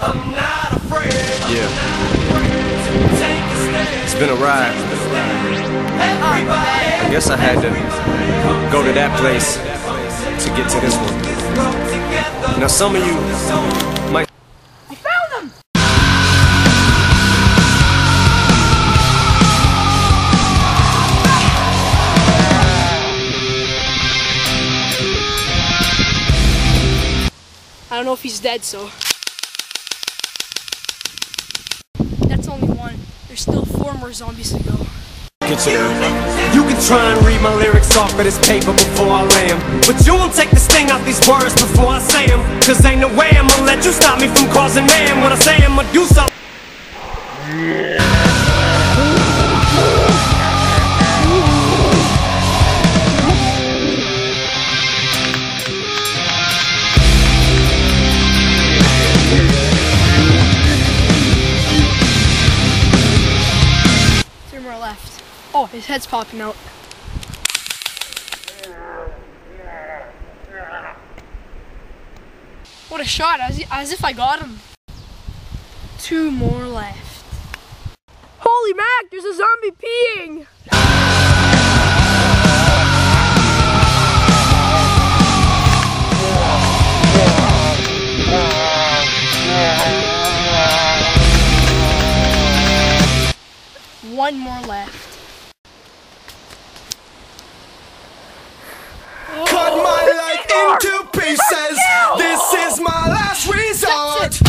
Yeah. It's been a ride. I guess I had to go to that place to get to this one. Now some of you might... I found them! I don't know if he's dead, so... That's only one. There's still 4 more zombies to go. You can try and read my lyrics off of this paper before I lay 'em, but you won't take the sting out these words before I say 'em. Cause ain't no way I'm gonna let you stop me from causing mayhem. When I say I'm gonna do something. 3 more left. Oh, his head's popping out. What a shot, as if I got him. 2 more left. Holy Mac, there's a zombie peeing! One more left. Cut my life into pieces. This is my last resort.